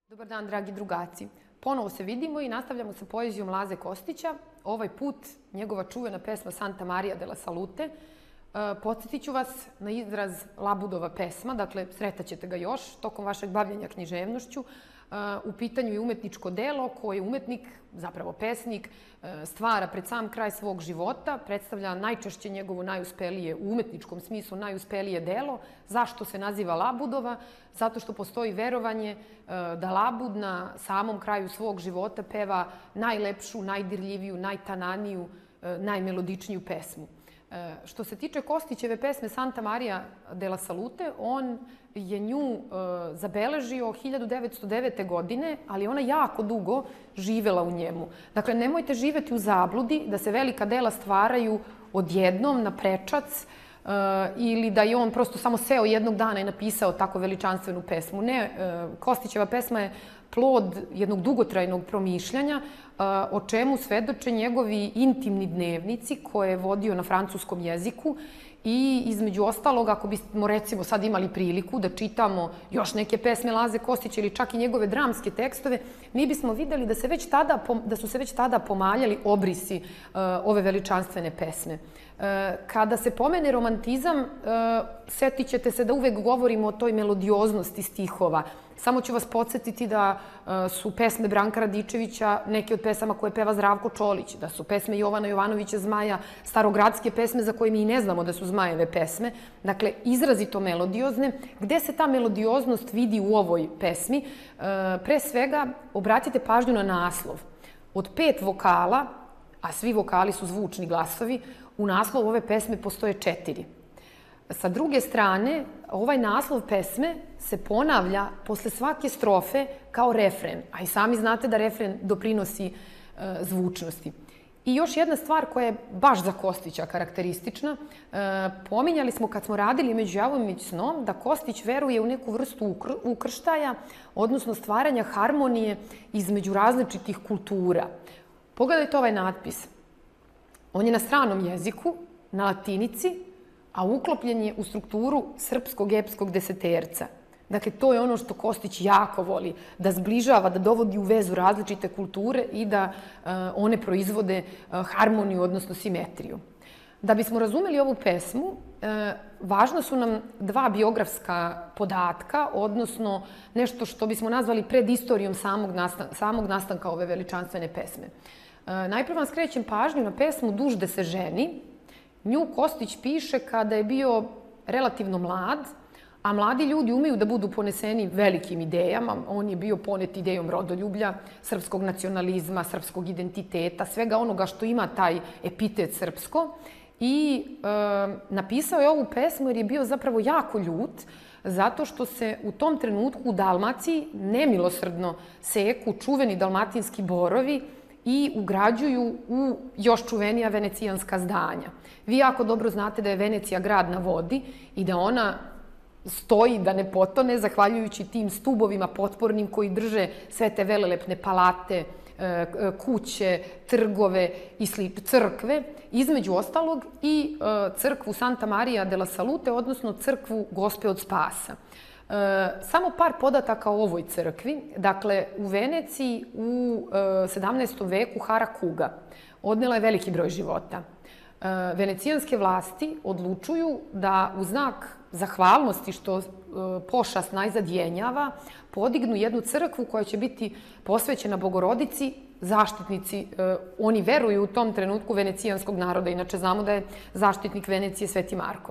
Dobar dan, dragi drugaci. Ponovo se vidimo i nastavljamo sa poezijom Laze Kostića. Ovaj put njegova čuvena pesma Santa Maria della Salute. Podsjetit ću vas na izraz Labudova pesma, dakle sretaćete ga još tokom vašeg bavljenja književnošću. U pitanju je umetničko delo koje umetnik, zapravo pesnik, stvara pred sam kraj svog života, predstavlja najčešće njegovo najuspelije, u umetničkom smislu najuspelije delo. Zašto se naziva Labudova? Zato što postoji verovanje da Labud na samom kraju svog života peva najlepšu, najdirljiviju, najtananiju, najmelodičniju pesmu. Što se tiče Kostićeve pesme Santa Maria della Salute, on je nju zabeležio 1909. godine, ali ona jako dugo živela u njemu. Dakle, nemojte živeti u zabludi da se velika dela stvaraju odjednom na prečac ili da je on prosto samo seo jednog dana i napisao tako veličanstvenu pesmu. Ne, Kostićeva pesma je plod jednog dugotrajnog promišljanja, o čemu svedoče njegovi intimni dnevnici koje je vodio na francuskom jeziku i između ostalog, ako bismo recimo sad imali priliku da čitamo još neke pesme Laze Kostića ili čak i njegove dramske tekstove, mi bismo videli da su se već tada pomaljali obrisi ove veličanstvene pesme. Kada se pomene romantizam, setit ćete se da uvek govorimo o toj melodioznosti stihova. Samo ću vas podsjetiti da su pesme Branka Radičevića neke od pesama koje peva Zdravko Čolić, da su pesme Jovana Jovanovića Zmaja starogradske pesme za koje mi i ne znamo da su Zmajeve pesme. Dakle, izrazito melodiozne. Gde se ta melodioznost vidi u ovoj pesmi? Pre svega, obratite pažnju na naslov. Od 5 vokala, a svi vokali su zvučni glasovi, u naslovu ove pesme postoje 4. Sa druge strane, ovaj naslov pesme se ponavlja posle svake strofe kao refren, a i sami znate da refren doprinosi zvučnosti. I još jedna stvar koja je baš za Kostića karakteristična, pominjali smo kad smo radili Među javom i među snom da Kostić veruje u neku vrstu ukrštaja, odnosno stvaranja harmonije između različitih kultura. Pogledajte ovaj natpis. On je na stranom jeziku, na latinici, a uklopljen je u strukturu srpskog epskog deseterca. Dakle, to je ono što Kostić jako voli, da zbližava, da dovodi u vezu različite kulture i da one proizvode harmoniju, odnosno simetriju. Da bismo razumeli ovu pesmu, važno su nam 2 biografska podatka, odnosno nešto što bismo nazvali predistorijom samog nastanka ove veličanstvene pesme. Najprve vam skrećem pažnju na pesmu Dužde se ženi. Nju Kostić piše kada je bio relativno mlad, a mladi ljudi umeju da budu poneseni velikim idejama. On je bio ponet idejom rodoljublja, srpskog nacionalizma, srpskog identiteta, svega onoga što ima taj epitet srpsko. I napisao je ovu pesmu jer je bio zapravo jako ljut, zato što se u tom trenutku u Dalmaciji nemilosrdno seku čuveni dalmatinski borovi i ugrađuju u još čuvenija venecijanska zdanja. Vi jako dobro znate da je Venecija grad na vodi i da ona stoji da ne potone zahvaljujući tim stubovima potpornim koji drže sve te velelepne palate, kuće, trgove i crkve, između ostalog i crkvu Santa Maria della Salute, odnosno crkvu Gospe od Spasa. Samo par podataka o ovoj crkvi. Dakle, u Veneciji u 17. veku hara kuga. Odnela je veliki broj života. Venecijanske vlasti odlučuju da u znak zahvalnosti što pošast najzad jenjava, podignu jednu crkvu koja će biti posvećena Bogorodici, zaštitnici, oni veruju u tom trenutku venecijanskog naroda, inače znamo da je zaštitnik Venecije Sveti Marko.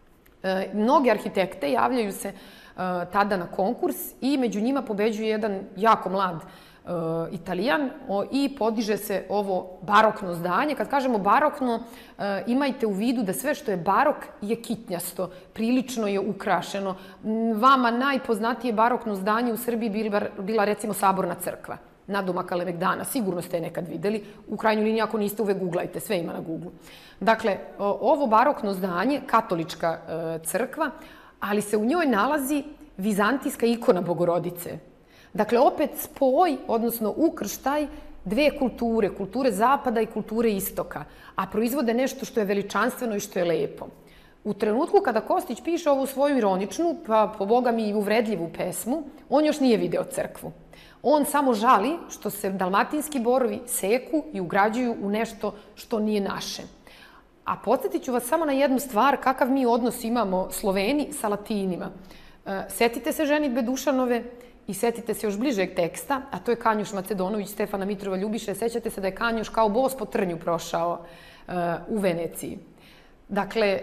Mnogi arhitekte javljaju se tada na konkurs i među njima pobeđuje jedan jako mlad Italijan i podiže se ovo barokno zdanje. Kad kažemo barokno, imajte u vidu da sve što je barok je kitnjasto, prilično je ukrašeno. Vama najpoznatije barokno zdanje u Srbiji bila recimo Saborna crkva, nadomak Kalemegdana. Sigurno ste je nekad videli. U krajnjoj liniji, ako niste, uvek googlajte, sve ima na Google. Dakle, ovo barokno zdanje, katolička crkva, ali se u njoj nalazi vizantijska ikona Bogorodice. Dakle, opet spoj, odnosno ukrštaj 2 kulture, kulture zapada i kulture istoka, a proizvode nešto što je veličanstveno i što je lepo. U trenutku kada Kostić piše ovu svoju ironičnu, pa po Boga mi i uvredljivu pesmu, on još nije video crkvu. On samo žali što se dalmatinski borovi seku i ugrađuju u nešto što nije naše. A podsjetit ću vas samo na jednu stvar, kakav mi odnos imamo Sloveni sa Latinima. Setite se ženidbe Dušanove i setite se još bližeg teksta, a to je Kanjuš Macedonović, Stefana Mitrova Ljubiše. Sećate se da je Kanjuš kao bos po trnju prošao u Veneciji. Dakle,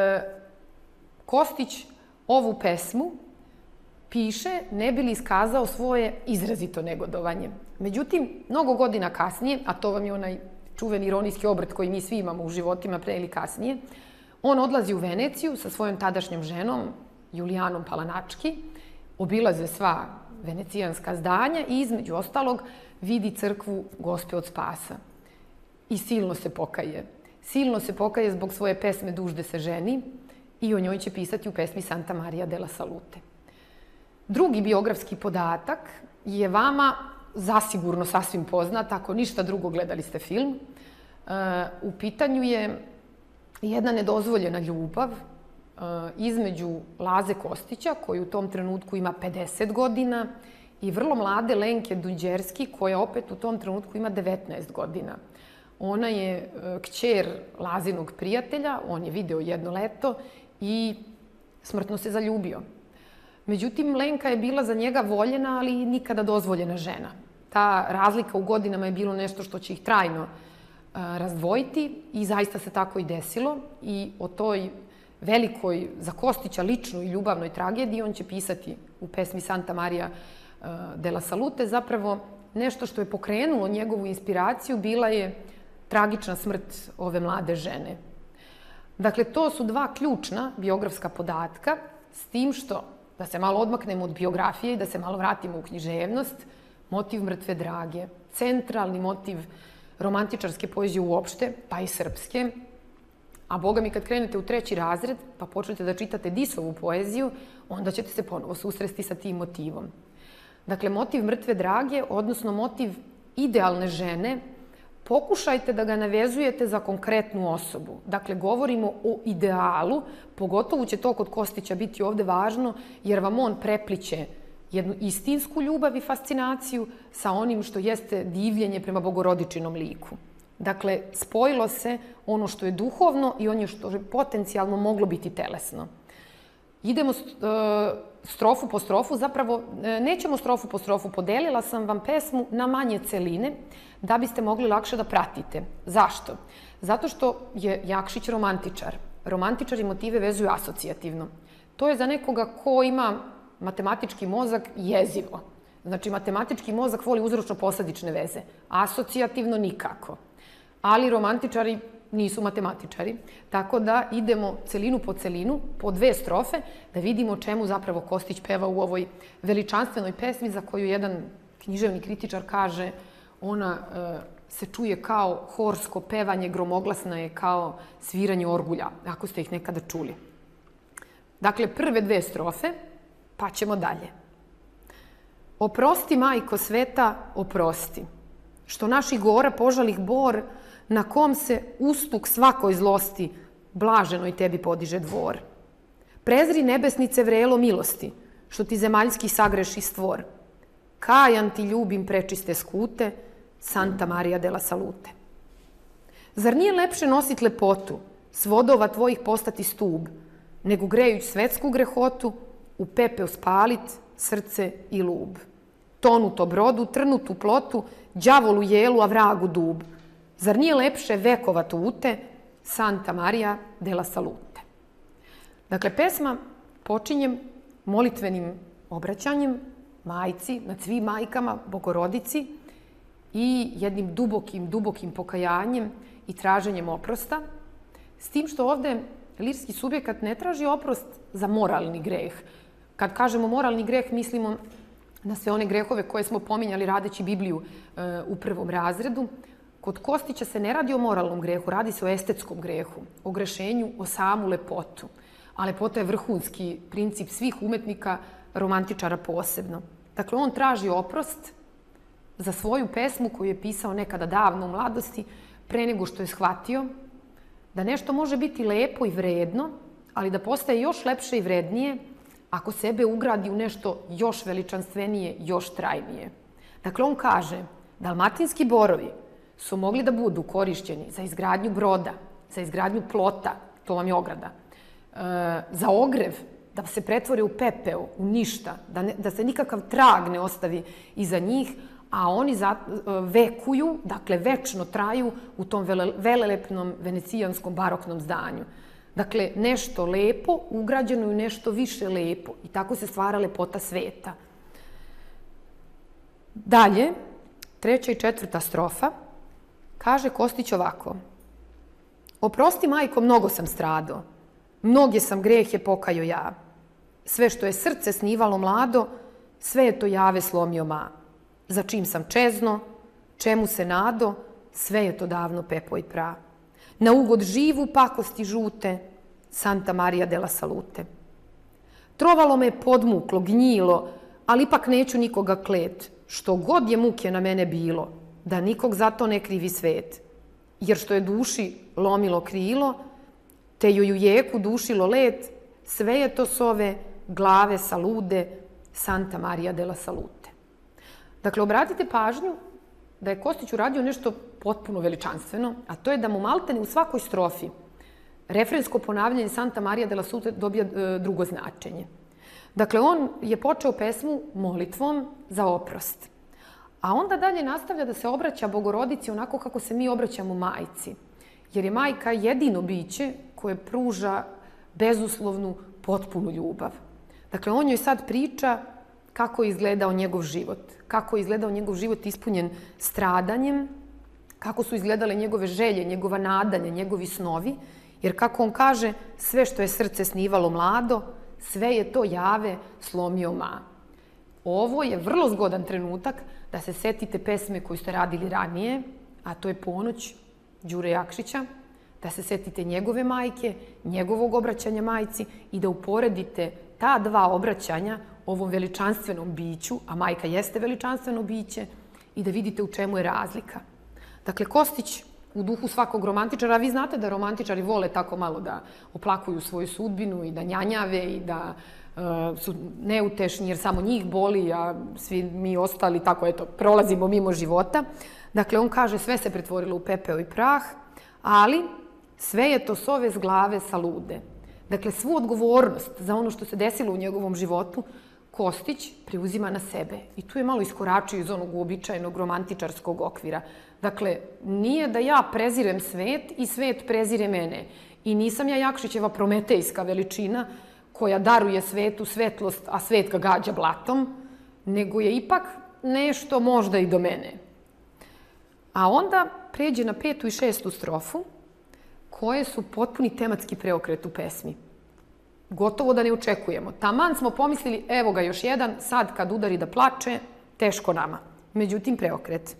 Kostić ovu pesmu piše ne bi li iskazao svoje izrazito negodovanje. Međutim, mnogo godina kasnije, a to vam je onaj čuveni ironijski obrt koji mi svi imamo u životima pre ili kasnije, on odlazi u Veneciju sa svojom tadašnjom ženom, Julijanom Palanački, obilaze sva venecijanska zdanja i između ostalog vidi crkvu Gospe od Spasa. I silno se pokaje. Silno se pokaje zbog svoje pesme Dužde se ženi i o njoj će pisati u pesmi Santa Maria della Salute. Drugi biografski podatak je vama zasigurno sasvim poznat, ako ništa drugo gledali ste film. U pitanju je jedna nedozvoljena ljubav između Laze Kostića, koji u tom trenutku ima 50 godina, i vrlo mlade Lenke Dunđerski, koja opet u tom trenutku ima 19 godina. Ona je kćer Lazinog prijatelja, on je video jedno leto i smrtno se zaljubio. Međutim, Lenka je bila za njega voljena, ali nikada dozvoljena žena. Ta razlika u godinama je bilo nešto što će ih trajno razdvojiti i zaista se tako i desilo. I o toj velikoj, za Kostića ličnoj i ljubavnoj tragediji on će pisati u pesmi Santa Maria della Salute. Zapravo, nešto što je pokrenulo njegovu inspiraciju bila je tragična smrt ove mlade žene. Dakle, to su dva ključna biografska podatka, s tim što, da se malo odmaknemo od biografije i da se malo vratimo u književnost, motiv mrtve drage, centralni motiv romantičarske poezije uopšte, pa i srpske. A boga mi, kad krenete u 3. razred, pa počnete da čitate Disovu poeziju, onda ćete se ponovo susresti sa tim motivom. Dakle, motiv mrtve drage, odnosno motiv idealne žene, pokušajte da ga navezujete za konkretnu osobu. Dakle, govorimo o idealu, pogotovo će to kod Kostića biti ovde važno, jer vam on prepliće jednu istinsku ljubav i fascinaciju sa onim što jeste divljenje prema bogorodičinom liku. Dakle, spojilo se ono što je duhovno i ono što je potencijalno moglo biti telesno. Idemo strofu po strofu, zapravo nećemo strofu po strofu, podelila sam vam pesmu na manje celine da biste mogli lakše da pratite. Zašto? Zato što je Jakšić romantičar. Romantičari motive vezuju asocijativno. To je za nekoga ko ima matematički mozak jezivo. Znači, matematički mozak voli uzročno-posljedične veze. Asocijativno nikako. Ali romantičari nisu matematičari, tako da idemo celinu po celinu, po 2 strofe, da vidimo čemu zapravo Kostić peva u ovoj veličanstvenoj pesmi za koju jedan književni kritičar kaže ona se čuje kao horsko pevanje, gromoglasna je kao sviranje orgulja, ako ste ih nekada čuli. Dakle, prve 2 strofe, pa ćemo dalje. Oprosti, majko sveta, oprosti, što naših gora požalih bor, na kom se ustuk svakoj zlosti blaženoj tebi podiže dvor. Prezri nebesnice vrelo milosti, što ti zemaljski sagreši stvor. Kajan ti ljubim prečiste skute, Santa Maria della Salute. Zar nije lepše nosit lepotu, s vodova tvojih postati stub, nego grejuć svetsku grehotu, u pepeo spalit srce i lub. Tonuto brodu, trnutu plotu, đavolu jelu, a vragu dub. Zar nije lepše vekova tute, Santa Maria della Salute. Dakle, pesma počinje molitvenim obraćanjem majci, nad svim majkama, Bogorodici, i jednim dubokim pokajanjem i traženjem oprosta, s tim što ovde lirski subjekat ne traži oprost za moralni greh. Kad kažemo moralni greh, mislimo na sve one grehove koje smo pominjali radeći Bibliju u 1. razredu. Kod Kostića se ne radi o moralnom grehu, radi se o estetskom grehu, o grešenju, o samu lepotu. A lepota je vrhunski princip svih umetnika, romantičara posebno. Dakle, on traži oprost za svoju pesmu koju je pisao nekada davno u mladosti, pre nego što je shvatio da nešto može biti lepo i vredno, ali da postaje još lepše i vrednije ako sebe ugradi u nešto još veličanstvenije, još trajnije. Dakle, on kaže, dalmatinski borovi su mogli da budu korišćeni za izgradnju broda, za izgradnju plota, to vam je ograda, za ogrev, da se pretvore u pepeo, u ništa, da se nikakav trag ne ostavi iza njih, a oni vekuju, dakle večno traju u tom velelepnom venecijanskom baroknom zdanju. Dakle, nešto lepo ugrađeno u nešto više lepo i tako se stvara lepota sveta. Dalje, 3. i 4. strofa, kaže Kostić ovako. Oprosti, majko, mnogo sam stradao, mnoge sam grehe pokajo ja. Sve što je srce snivalo mlado, sve je to jave slomio ma. Za čim sam čezno, čemu se nado, sve je to davno pepo i pra. Na ugod živu pakosti žute, Santa Maria della Salute. Trovalo me podmuklo, gnjilo, ali ipak neću nikoga klet, što god je muke na mene bilo, da nikog zato ne krivi svet. Jer što je duši lomilo krilo, te joj u jeku dušilo let, sve je to s ove glave salude, Santa Maria della Salute. Dakle, obratite pažnju da je Kostić uradio nešto potpuno veličanstveno, a to je da mu maltene u svakoj strofi refrensko ponavljanje Santa Maria della Salute dobija drugo značenje. Dakle, on je počeo pesmu molitvom za oprost. A onda dalje nastavlja da se obraća Bogorodici onako kako se mi obraćamo majci. Jer je majka jedino biće koje pruža bezuslovnu, potpunu ljubav. Dakle, on joj sad priča kako je izgledao njegov život. Kako je izgledao njegov život ispunjen stradanjem, kako su izgledale njegove želje, njegova nadanja, njegovi snovi. Jer kako on kaže, sve što je srce snivalo mlado, sve je to jave slomio ma. Ovo je vrlo zgodan trenutak da se setite pesme koju ste radili ranije, a to je Ponoć Đure Jakšića, da se setite njegove majke, njegovog obraćanja majci i da uporedite ta dva obraćanja ovom veličanstvenom biću, a majka jeste veličanstveno biće, i da vidite u čemu je razlika. Dakle, Kostić u duhu svakog romantičara, a vi znate da romantičari vole tako malo da oplakuju svoju sudbinu i da njanjave i da su neutešni jer samo njih boli, a svi mi ostali tako, eto, prolazimo mimo života. Dakle, on kaže sve se pretvorilo u pepeo i prah, ali sve je to s ove glave salude. Dakle, svu odgovornost za ono što se desilo u njegovom životu Kostić preuzima na sebe. I tu je malo iskoračio iz onog uobičajenog romantičarskog okvira. Dakle, nije da ja prezirem svet i svet prezire mene. I nisam ja Jakšićeva prometejska veličina koja daruje svetu svetlost, a svet ga gađa blatom, nego je ipak nešto možda i do mene. A onda pređe na 5. i 6. strofu, koje su potpuni tematski preokret u pesmi. Gotovo da ne očekujemo. Taman smo pomislili, evo ga još jedan, sad kad udari da plače, teško nama. Međutim, preokret.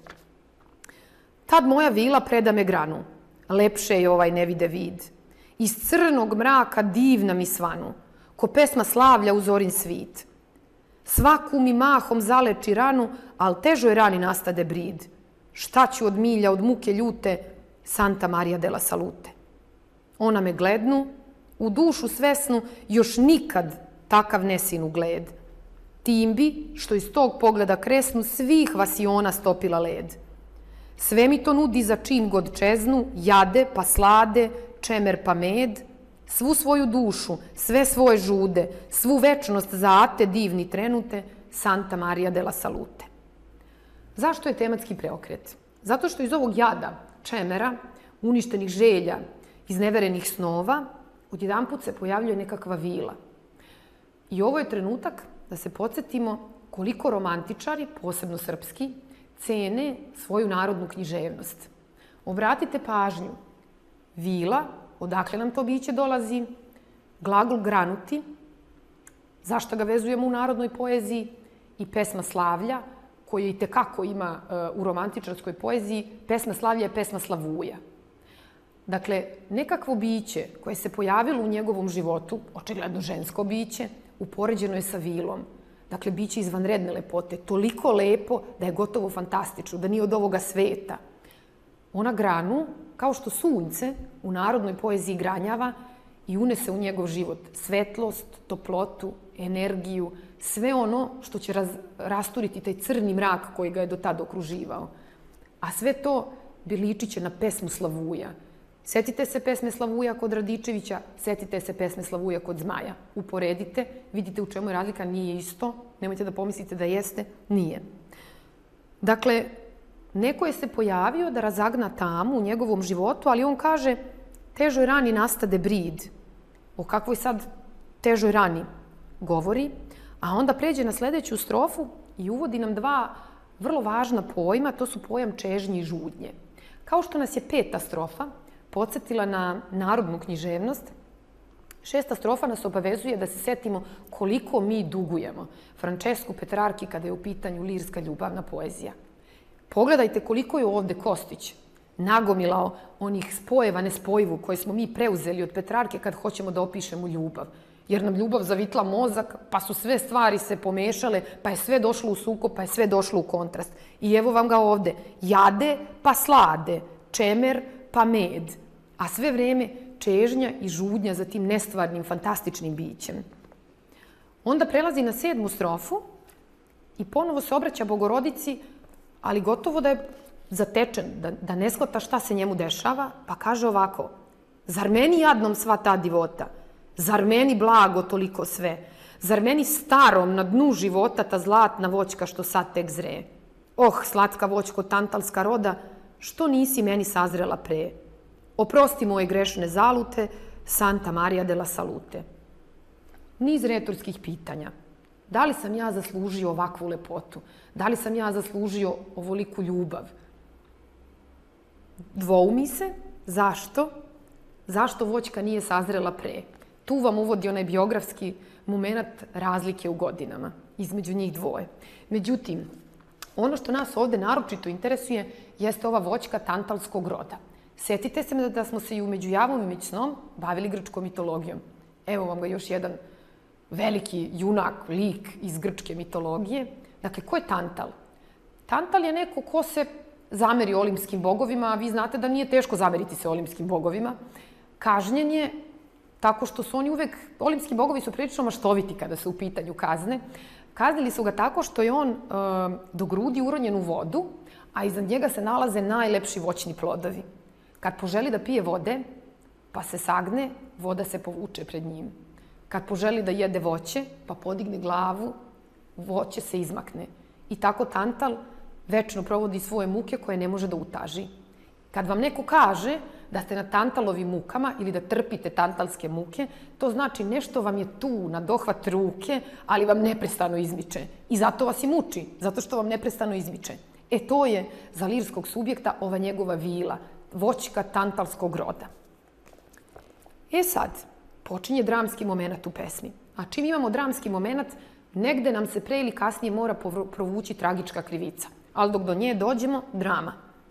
Tad moja vila preda me granu, lepše je ovaj ne vide vid. Iz crnog mraka divna mi svanu, ko pesma slavlja u zorin svit. Svaku mi mahom zaleči ranu, al težoj rani nastade brid. Šta ću od milja, od muke ljute, Santa Maria della Salute. Ona me glednu, u dušu svesnu, još nikad takav nesin ugled. Tim bi, što iz tog pogleda kresnu, svih vas i ona stopila led. Sve mi to nudi za čim god čeznu, jade pa slade, čemer pa med, svu svoju dušu, sve svoje žude, svu večnost za ate divni trenute, Santa Maria della Salute. Zašto je tematski preokret? Zato što iz ovog jada, čemera, uništenih želja, izneverenih snova, odjedanput se pojavljuje nekakva vila. I ovo je trenutak da se podsjetimo koliko romantičari, posebno srpski, cene svoju narodnu književnost. Obratite pažnju. Vila, odakle nam to biće dolazi, glagol granuti, zašto ga vezujemo u narodnoj poeziji, i pesma slavlja, koja i tekako ima u romantičarskoj poeziji. Pesma slavlja je pesma slavuja. Dakle, nekakvo biće koje se pojavilo u njegovom životu, očigledno žensko biće, upoređeno je sa vilom. Dakle, biće izvanredne lepote, toliko lepo da je gotovo fantastično, da nije od ovoga sveta. Ona granu, kao što sunce u narodnoj poeziji granjava, i unese u njegov život svetlost, toplotu, energiju, sve ono što će rasturiti taj crni mrak koji ga je do tada okruživao. A sve to ličit će na pesmu Slavuja. Setite se pesme Slavuja kod Radičevića, setite se pesme Slavuja kod Zmaja. Uporedite, vidite u čemu je razlika, nije isto. Nemojte da pomislite da jeste, nije. Dakle, neko je se pojavio da razagna tamu u njegovom životu, ali on kaže težoj rani nastade brid. O kakvoj sad težoj rani govori, a onda pređe na sledeću strofu i uvodi nam dva vrlo važna pojma, to su pojam čežnje i žudnje. Kao što nas je 5. strofa podsjetila na narodnu književnost, 6. strofa nas obavezuje da se setimo koliko mi dugujemo Francesku Petrarki kada je u pitanju lirska ljubavna poezija. Pogledajte koliko je ovde Kostić nagomilao onih spojeva nespojivu koje smo mi preuzeli od Petrarke kad hoćemo da opišemo ljubav. Jer nam ljubav zavitla mozak, pa su sve stvari se pomešale, pa je sve došlo u sukob, pa je sve došlo u kontrast. I evo vam ga ovde. Jade pa slade, čemer pa med. A sve vreme čežnja i žudnja za tim nestvarnim, fantastičnim bićem. Onda prelazi na 7. strofu i ponovo se obraća Bogorodici, ali gotovo da je zatečen, da ne shvata šta se njemu dešava, pa kaže ovako: zar meni jadnom sva ta divota? Zar meni blago toliko sve? Zar meni starom na dnu života ta zlatna voćka što sad tek zre? Oh, slatka voćko tantalska roda, što nisi meni sazrela pre? Oprosti moje grešne zalute, Santa Maria della Salute. Niz retorskih pitanja. Da li sam ja zaslužio ovakvu lepotu? Da li sam ja zaslužio ovoliku ljubav? Dvoumi se. Zašto? Zašto voćka nije sazrela pre? Tu vam uvodi onaj biografski moment razlike u godinama između njih dvoje. Međutim, ono što nas ovde naročito interesuje jeste ova voćka tantalskog roda. Setite se da smo se i u Među javom i među snom bavili grčkom mitologijom. Evo vam ga još jedan veliki junak, lik iz grčke mitologije. Dakle, ko je Tantal? Tantal je neko ko se zameri olimskim bogovima, a vi znate da nije teško zameriti se olimskim bogovima. Kažnjen je tako što su oni uvek, olimski bogovi su prilično maštoviti kada su u pitanju kazne. Kaznili su ga tako što je on do grudi uronjen u vodu, a iznad njega se nalaze najlepši voćni plodovi. Kad poželi da pije vode, pa se sagne, voda se povuče pred njim. Kad poželi da jede voće, pa podigne glavu, voće se izmakne. I tako Tantal večno provodi svoje muke koje ne može da utaži. Kad vam neko kaže da ste na Tantalovim mukama ili da trpite tantalske muke, to znači nešto vam je tu na dohvat ruke, ali vam neprestano izmiče. I zato vas i muči, zato što vam neprestano izmiče. E to je za lirskog subjekta ova njegova vila, voćka tantalskog roda. E sad, počinje dramski moment u pesmi. A čim imamo dramski moment, negde nam se pre ili kasnije mora provući tragička krivica. Ali dok do nje dođemo, drama.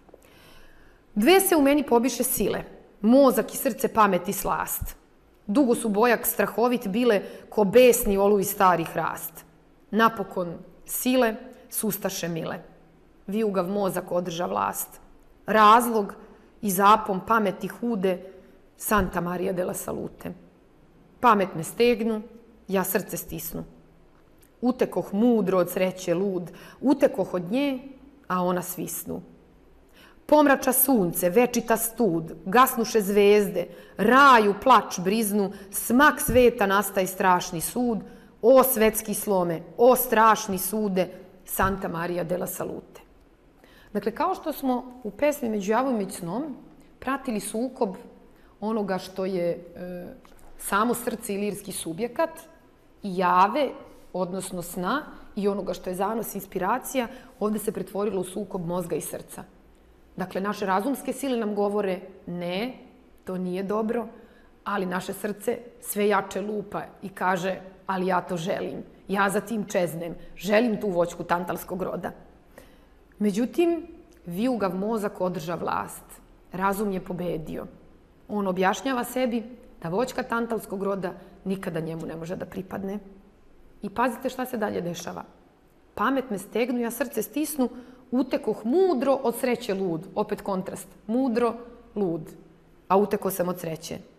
Dve se u meni pobiše sile, mozak i srce, pamet i slast. Dugo su bojak strahovit bile ko besni oluj stari hrast. Napokon sile sustaše mile. Vijugav mozak održa vlast. Razlog i zapom pameti hude, Santa Maria della Salute. Pamet me stegnu, ja srce stisnu. Utekoh mudro od sreće lud, utekoh od nje, a ona svisnu. Pomrača sunce, večita stud, gasnuše zvezde, raju plač briznu, smak sveta nastaj strašni sud, o svetski slome, o strašni sude, Santa Maria della Salute. Dakle, kao što smo u pesmi Među javom i među snom pratili sukob onoga što je samo srce i lirski subjekat i jave, odnosno sna, i onoga što je zanos inspiracija, ovde se pretvorilo u sukob mozga i srca. Dakle, naše razumske sile nam govore ne, to nije dobro, ali naše srce sve jače lupa i kaže ali ja to želim, ja za tim čeznem, želim tu voćku tantalskog roda. Međutim, vijugav mozak održa vlast, razum je pobedio. On objašnjava sebi da voćka tantalskog roda nikada njemu ne može da pripadne. I pazite šta se dalje dešava. Pamet me stegnu, ja srce stisnu, utekoh mudro od sreće lud. Opet kontrast. Mudro, lud. A uteko sam od sreće.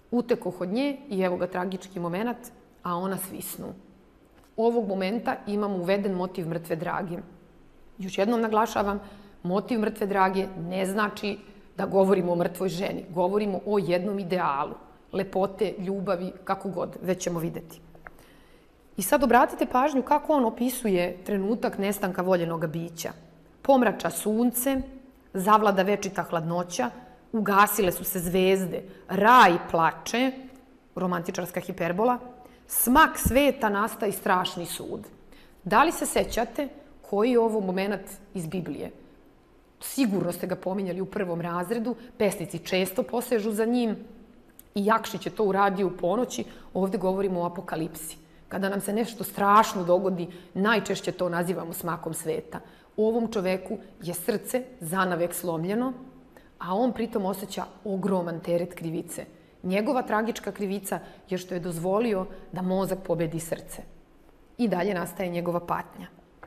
Utekoh od nje i evo ga tragički moment, a ona svisnu. Ovog momenta imamo uveden motiv mrtve drage. Još jednom naglašavam, motiv mrtve drage ne znači da govorimo o mrtvoj ženi. Govorimo o jednom idealu. Lepote, ljubavi, kako god, već ćemo videti. I sad obratite pažnju kako on opisuje trenutak nestanka voljenoga bića. Pomrača sunce, zavlada večita hladnoća, ugasile su se zvezde, raj plače, romantičarska hiperbola, smak sveta nastaje strašni sud. Da li se sećate koji je ovo moment iz Biblije? Sigurno ste ga pominjali u prvom razredu, pesnici često posežu za njim i Jakšić je to uradio u Ponoći, ovde govorimo o apokalipsi. Kada nam se nešto strašno dogodi, najčešće to nazivamo smakom sveta. Ovom čoveku je srce zanavek slomljeno, a on pritom osjeća ogroman teret krivice. Njegova tragička krivica je što je dozvolio da mozak pobedi srce. I dalje nastaje njegova patnja.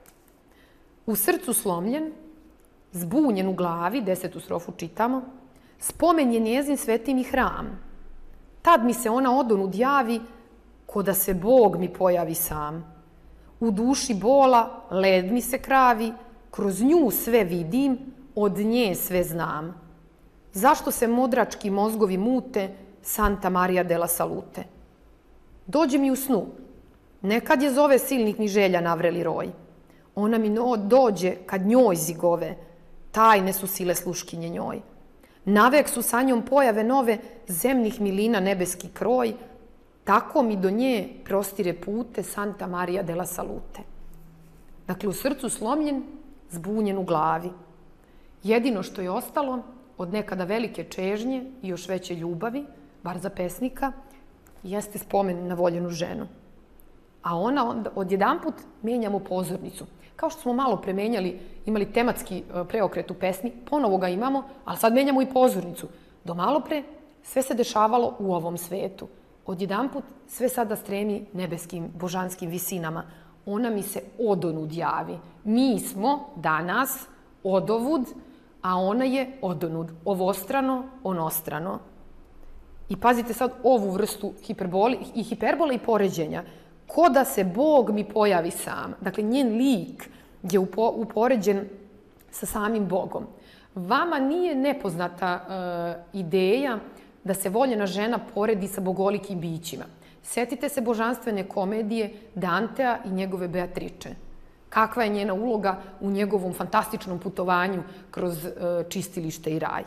U srcu slomljen, zbunjen u glavi, 10. strofu čitamo, spomen je njezin svetini hram. Tad mi se ona odonud javi, ko da se Bog mi pojavi sam. U duši bola led mi se kravi, kroz nju sve vidim, od nje sve znam. Zašto se modrački mozgovi mute, Santa Maria della Salute? Dođe mi u snu, nekad je zove silnih mi želja navreli roj. Ona mi dođe kad njoj zigove, tajne su sile sluškinje njoj. Navek su sa njom pojave nove, zemnih milina nebeski kroj, tako mi do nje prostire pute Santa Maria della Salute. Dakle, u srcu slomljen, zbunjen u glavi. Jedino što je ostalo od nekada velike čežnje i još veće ljubavi, bar za pesnika, jeste spomen na voljenu ženu. A ona odjedanput menjamo pozornicu. Kao što smo malo premenjali, imali tematski preokret u pesmi, ponovo ga imamo, ali sad menjamo i pozornicu. Do malo pre sve se dešavalo u ovom svetu. Odjedanput sve sada stremi nebeskim, božanskim visinama. Ona mi se odonud javi. Mi smo danas odovud, a ona je odonud. Ovostrano, onostrano. I pazite sad ovu vrstu hiperbole i poređenja. Ko da se Bog mi pojavi sam. Dakle, njen lik je upoređen sa samim Bogom. Vama nije nepoznata ideja da se voljena žena poredi sa bogolikim bićima. Setite se božanstvene komedije Dantea i njegove Beatriče. Kakva je njena uloga u njegovom fantastičnom putovanju kroz čistilište i raj.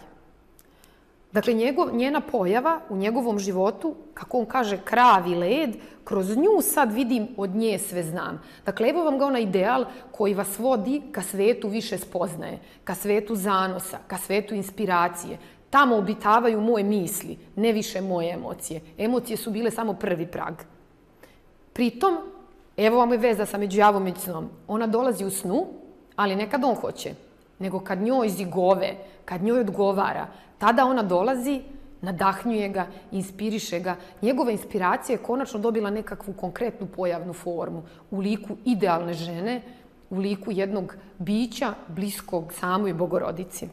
Dakle, njena pojava u njegovom životu, kako on kaže, kravi led, kroz nju sad vidim, od nje sve znam. Dakle, evo vam ga onaj ideal koji vas vodi ka svetu više spoznaje, ka svetu zanosa, ka svetu inspiracije. Tamo obitavaju moje misli, ne više moje emocije. Emocije su bile samo prvi prag. Pritom, evo vam je veza sa među javom i snom. Ona dolazi u snu, ali ne kad on hoće, nego kad njoj zigove, kad njoj odgovara. Tada ona dolazi, nadahnjuje ga, inspiriše ga. Njegova inspiracija je konačno dobila nekakvu konkretnu pojavnu formu u liku idealne žene, u liku jednog bića bliskog samoj Bogorodici.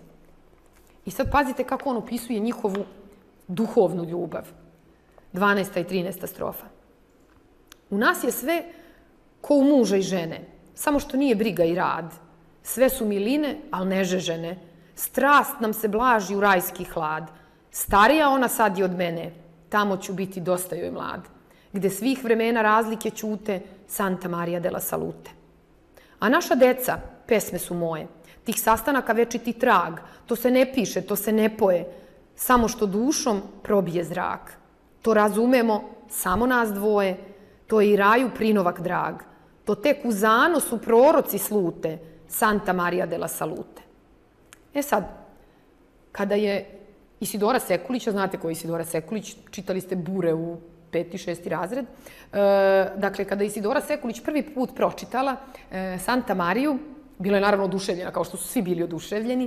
I sad pazite kako on opisuje njihovu duhovnu ljubav. 12. i 13. strofa. U nas je sve ko u muža i žene, samo što nije briga i rad. Sve su miline, ali nežežene. Strast nam se blaži u rajski hlad. Starija ona sad je od mene, tamo ću biti dosta joj mlad. Gde svih vremena razlike ćute, Santa Maria della Salute. A naša deca, pesme su moje, tih sastanaka večiti trag, to se ne piše, to se ne poje, samo što dušom probije zrak. To razumemo samo nas dvoje, to je i raju prinovak drag. To tek u zanosu proroci slute, Santa Maria della Salute. E sad, kada je Isidora Sekulića, znate ko je Isidora Sekulić, čitali ste Bure u 5. i 6. razred, dakle, kada je Isidora Sekulić prvi put pročitala Santa Mariju, bila je naravno oduševljena, kao što su svi bili oduševljeni,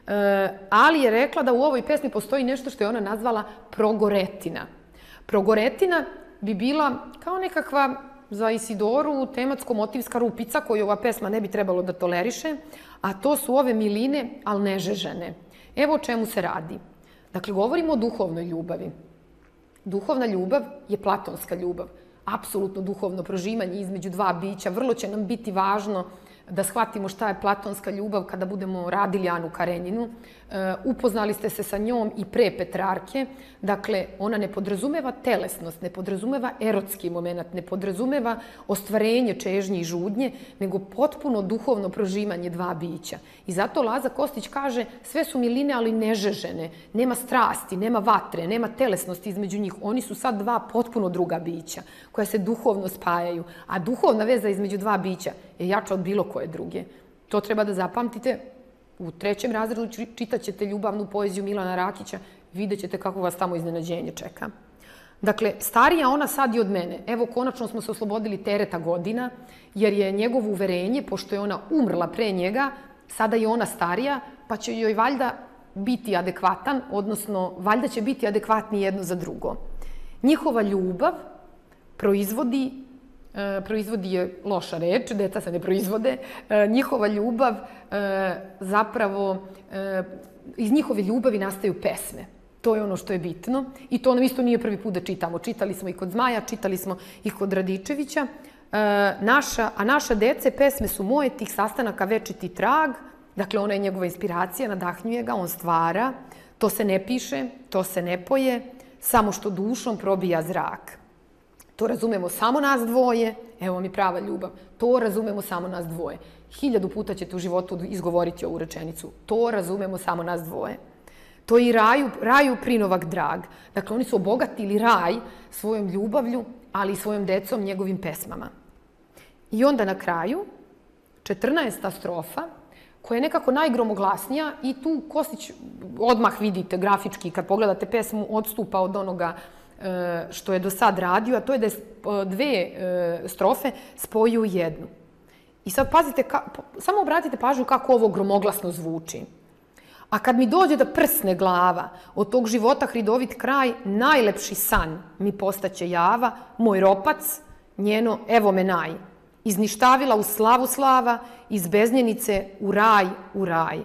ali je rekla da u ovoj pesmi postoji nešto što je ona nazvala progoretina. Progoretina bi bila kao nekakva za Isidoru tematsko-motivska rupica koju ova pesma ne bi trebalo da toleriše, a to su ove miline, ali nežežene. Evo o čemu se radi. Dakle, govorimo o duhovnoj ljubavi. Duhovna ljubav je platonska ljubav. Apsolutno duhovno prožimanje između dva bića. Vrlo će nam biti važno da shvatimo šta je platonska ljubav kada budemo radili Anu Karenjinu. Upoznali ste se sa njom i pre Petrarke. Dakle, ona ne podrazumeva telesnost, ne podrazumeva erotski moment, ne podrazumeva ostvarenje čežnje i žudnje, nego potpuno duhovno prožimanje dva bića. I zato Laza Kostić kaže sve su miline, ali nežežene. Nema strasti, nema vatre, nema telesnosti između njih. Oni su sad dva potpuno druga bića koja se duhovno spajaju. A duhovna veza između dva bića je jača od bilo koje druge. To treba da zapamtite. U 3. razredu čitat ćete ljubavnu poeziju Milana Rakića, vidjet ćete kako vas tamo iznenađenje čeka. Dakle, starija ona sad i od mene. Evo, konačno smo se oslobodili tereta godina, jer je njegovo uverenje, pošto je ona umrla pre njega, sada je ona starija, pa će joj valjda biti adekvatan, odnosno valjda će biti adekvatni jedno za drugo. Njihova ljubav proizvodi je loša reč, deca se ne proizvode, njihova ljubav zapravo, iz njihove ljubavi nastaju pesme. To je ono što je bitno i to nam isto nije prvi put da čitamo. Čitali smo i kod Zmaja, čitali smo i kod Radičevića. A naša dece, pesme su moje, tih sastanaka večiti trag. Dakle, ona je njegova inspiracija, nadahnjuje ga, on stvara. To se ne piše, to se ne poje, samo što dušom probija zrak. To razumemo samo nas dvoje, evo mi prava ljubav, to razumemo samo nas dvoje. 1000 puta ćete u životu izgovoriti ovu rečenicu. To razumemo samo nas dvoje. To je i raju prinovak drag. Dakle, oni su obogatili raj svojom ljubavlju, ali i svojom decom, njegovim pesmama. I onda na kraju, 14. strofa, koja je nekako najgromoglasnija i tu Kostić odmah vidite grafički, kad pogledate pesmu, odstupa od onoga što je do sad radio, a to je da je 2 strofe spojio u jednu. I sad pazite, samo obratite pažnju kako ovo gromoglasno zvuči. A kad mi dođe da prsne glava, od tog života hridovit kraj, najlepši san mi postaće java, moj ropac, njeno evo me naj. Izništavila u slavu slava, iz beznjenice u raj, u raj.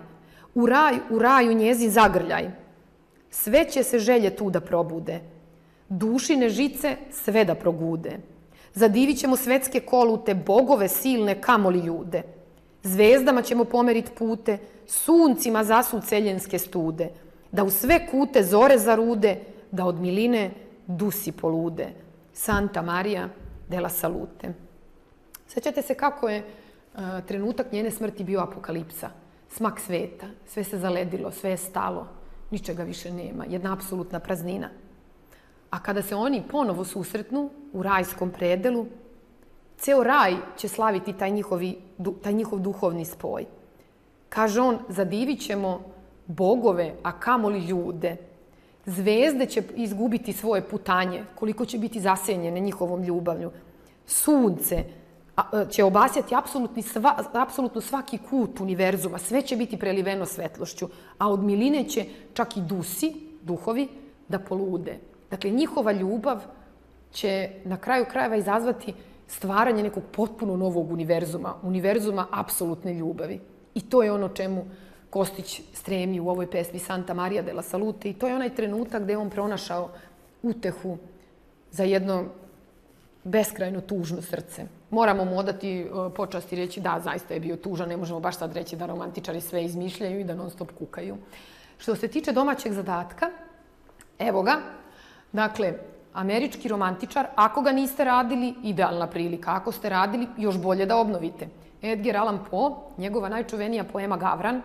U raju njezin zagrljaj. Sve će se želje tu da probude. Dušine žice sve da progude. Zadivit ćemo svetske kolute, bogove silne, kamoli ljude. Zvezdama ćemo pomerit pute, suncima zasud celjenske stude, da u sve kute zore zarude, da od miline dusi polude. Santa Maria della Salute. Sećate se kako je trenutak njene smrti bio apokalipsa. Smak sveta, sve se zaledilo, sve je stalo, ničega više nema, jedna apsolutna praznina. A kada se oni ponovo susretnu u rajskom predelu, ceo raj će slaviti taj njihov duhovni spoj. Kaže on, zadivit ćemo bogove, a kamoli ljude. Zvezde će izgubiti svoje putanje, koliko će biti zasenjene njihovom ljubavlju. Sunce će obasjati apsolutno svaki kut univerzuma, sve će biti preliveno svetlošću, a od miline će čak i duhovi, da polude. Dakle, njihova ljubav će na kraju krajeva izazvati stvaranje nekog potpuno novog univerzuma apsolutne ljubavi. I to je ono čemu Kostić stremi u ovoj pesmi Santa Maria della Salute i to je onaj trenutak gde je on pronašao utehu za jedno beskrajno tužno srce. Moramo mu odati počast i reći da, zaista je bio tužan, ne možemo baš sad reći da romantičari sve izmišljaju i da non stop kukaju. Što se tiče domaćeg zadatka, evo ga, dakle, američki romantičar, ako ga niste radili, idealna prilika. Ako ste radili, još bolje da obnovite. Edgar Allan Poe, njegova najčuvenija poema Gavran,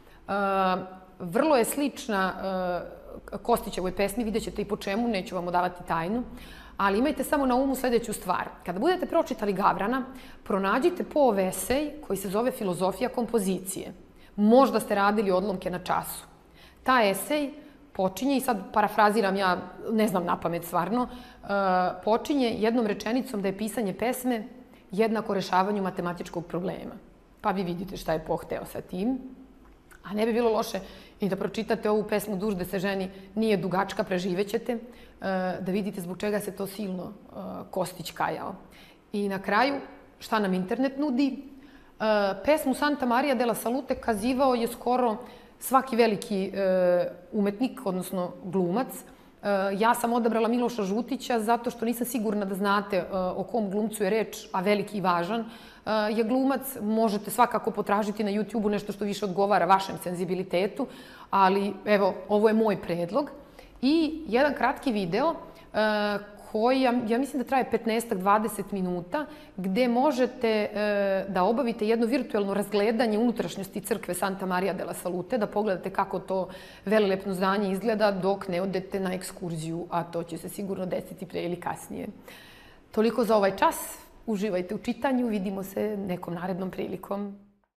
vrlo je slična Kostićevoj pesmi, vidjet ćete i po čemu, neću vam odavati tajnu, ali imajte samo na umu sledeću stvar. Kada budete pročitali Gavrana, pronađite Poeov esej koji se zove Filozofija kompozicije. Možda ste radili odlomke na času. Ta esej počinje, i sad parafraziram, ja ne znam napamet stvarno, počinje jednom rečenicom da je pisanje pesme jednako rešavanju matematičkog problema. Pa vi vidite šta je Poe hteo sa tim. A ne bi bilo loše i da pročitate ovu pesmu Duž de se ženi, nije dugačka, preživećete, da vidite zbog čega se to silno Kostić kajao. I na kraju, šta nam internet nudi? Pesmu Santa Maria della Salute kazivao je skoro svaki veliki umetnik, odnosno glumac, Ja sam odabrala Miloša Žutića zato što nisam sigurna da znate o kom glumcu je reč, a veliki i važan je glumac. Možete svakako potražiti na YouTube-u nešto što više odgovara vašem senzibilitetu, ali evo, ovo je moj predlog. I jedan kratki video koji, ja mislim da traje 15-20 minuta, gde možete da obavite jedno virtuelno razgledanje unutrašnjosti crkve Santa Maria della Salute, da pogledate kako to velelepno zdanje izgleda dok ne odete na ekskurziju, a to će se sigurno desiti pre ili kasnije. Toliko za ovaj čas. Uživajte u čitanju, vidimo se nekom narednom prilikom.